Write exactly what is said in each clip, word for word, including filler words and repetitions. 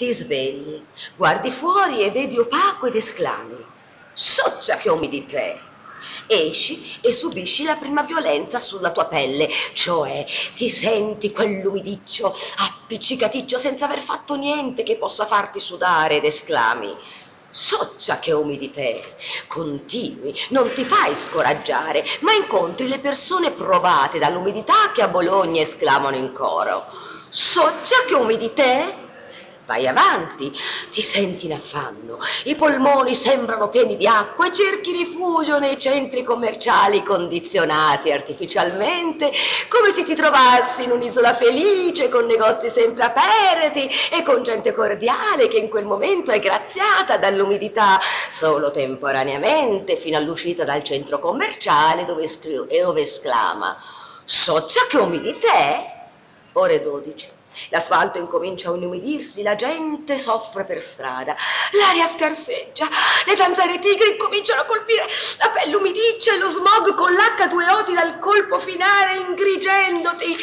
Ti svegli, guardi fuori e vedi opaco ed esclami: "Soccia che umidità!" Esci e subisci la prima violenza sulla tua pelle, cioè ti senti quell'umidiccio appiccicaticcio senza aver fatto niente che possa farti sudare ed esclami: "Soccia che umidità!" Continui, non ti fai scoraggiare, ma incontri le persone provate dall'umidità che a Bologna esclamano in coro: "Soccia che umidità!" Vai avanti, ti senti in affanno, i polmoni sembrano pieni di acqua e cerchi rifugio nei centri commerciali condizionati artificialmente, come se ti trovassi in un'isola felice con negozi sempre aperti e con gente cordiale che in quel momento è graziata dall'umidità solo temporaneamente fino all'uscita dal centro commerciale dove, escl- e dove esclama: "Soccia che umidità!" Ore dodici. L'asfalto incomincia a inumidirsi, la gente soffre per strada, l'aria scarseggia, le zanzare tigre incominciano a colpire la pelle umidiccia e lo smog con l'acca due O ti dà il colpo finale ingrigendoti.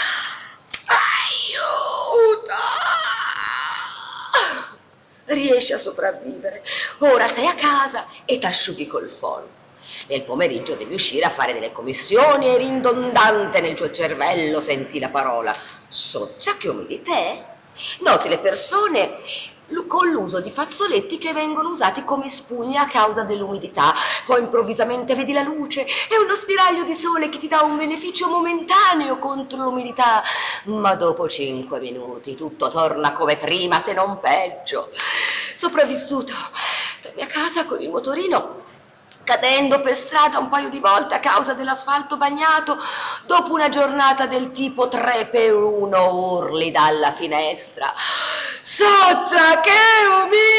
Aiuto! Riesci a sopravvivere. Ora sei a casa e t'asciughi col phon. Nel pomeriggio devi uscire a fare delle commissioni e ridondante nel tuo cervello senti la parola "soccia che umidità". Noti le persone con l'uso di fazzoletti che vengono usati come spugna a causa dell'umidità. Poi improvvisamente vedi la luce e uno spiraglio di sole che ti dà un beneficio momentaneo contro l'umidità, ma dopo cinque minuti tutto torna come prima, se non peggio. Sopravvissuto, torni a casa con il motorino cadendo per strada un paio di volte a causa dell'asfalto bagnato, dopo una giornata del tipo tre per uno urli dalla finestra: "Soccia che umidità!"